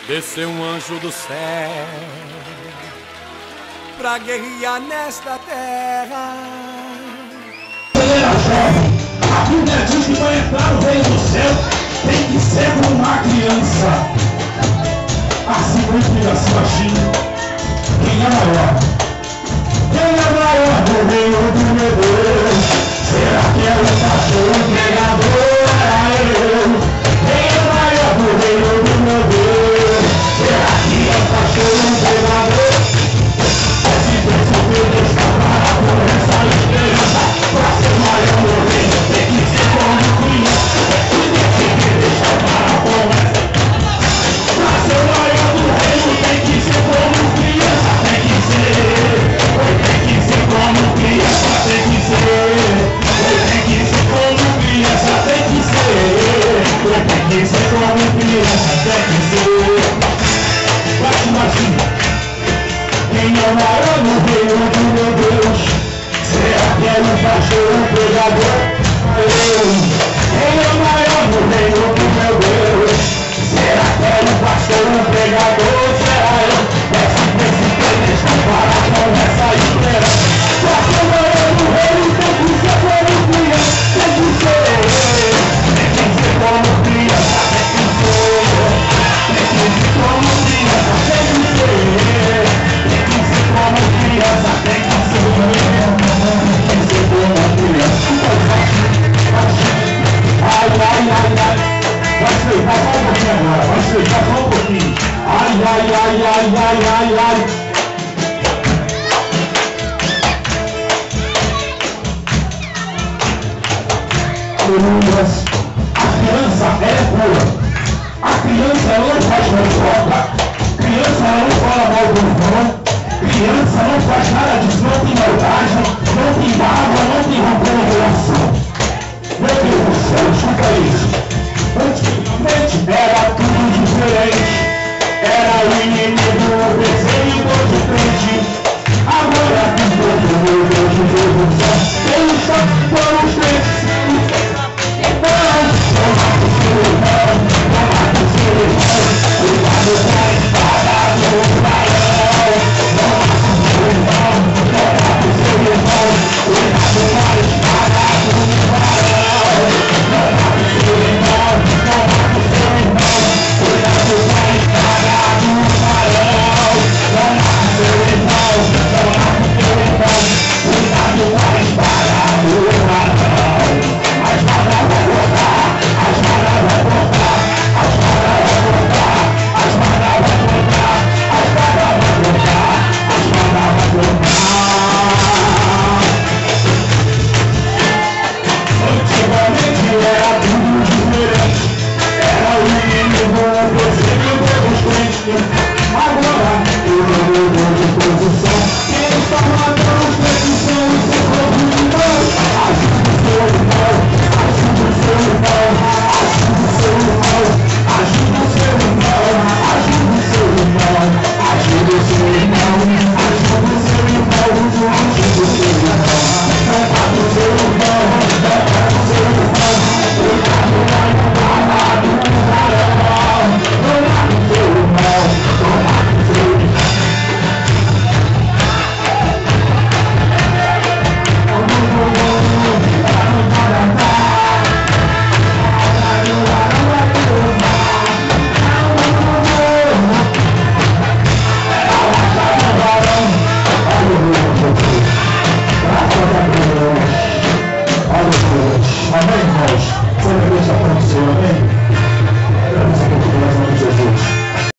desceu um anjo do céu pra guerrear nesta terra. Era jovem, a Bíblia diz que vai entrar no reino do céu, tem que ser como uma criança. Assim não explica assim baixinho. Quem é maior? Quem é maior do reino do meu Deus? Será que é o pastor, o pregador? Era eu. Quem é maior do reino do meu Deus? Será que é o pastor, o pregador? Esse Deus está para com essa esperança. Pra ser maior no reino tem que ser como criança. Esse Deus está para com essa. Pra ser maior no reino tem que ser como criança. Tem que ser. Tem que ser como criança. Tem que ser. Tem que ser como criança. Tem que ser. Tem que ser como criança. Tem que ser. Bate, bate. Quem é o maior no reino do meu Deus? Será que é o pastor, o pregador? Eu. Quem é o maior no reino do meu Deus? Será que é o pastor, o pregador? Será eu? Esse deixa para com essa esperança. Pra ser o maior no reino tem que ser como criança. Tem que ser. Tem que ser como criança. Tem que ser. Tem que ser como criança. Tem que ser. Como criança tem que ser, tem que ser como criança. Ai, ai, ai, ai. Vai explicar só um pouquinho agora, vai explicar só um pouquinho. Ai, ai, ai, ai, ai, ai, ai. Aleluia. A criança é pura. A criança não faz fofoca. Criança não fala mal do irmão. Criança não faz nada disso, não tem maldade, não tem mágoa, não tem rancor na relação. Meu Deus do céu, escuta isso. Antigamente era tudo diferente. Era o inimigo, o desenho do frente. Agora tem todo meu Deus de Deus do céu. Eles só foram os crentes. Não mata o seu irmão, não mata o seu irmão. Cuidado com a espada do barão. Não mata o seu irmão, não mata o seu irmão. Cuidado com a espada do barão. Não mata o seu irmão, não mata o seu irmão. Cuidado com a espada do barão. Não mata o seu irmão, não mata o seu irmão. Cuidado com a espada do barão. A espada vai cortar, a espada vai cortar, a espada vai cortar, a espada vai cortar, a espada vai cortar, a espada vai cortar. Antigamente era tudo diferente. Era o inimigo, o perseguido dos crentes. Agora ele mudou de posição. Quem está matando os crentes são os seus próprios irmãos. Ajude o seu irmão, ajude o seu irmão, ajude o seu irmão, ajude o seu irmão, ajude o seu irmão, ajude o seu irmão, ajude o seu irmão, ajude o seu irmão. Não mata o seu irmão, não mata o seu irmão. Cuidado com a espada do barão. Não mata o seu irmão, não mata o seu irmão. Amém, irmãos? Você não deixa acontecer, amém?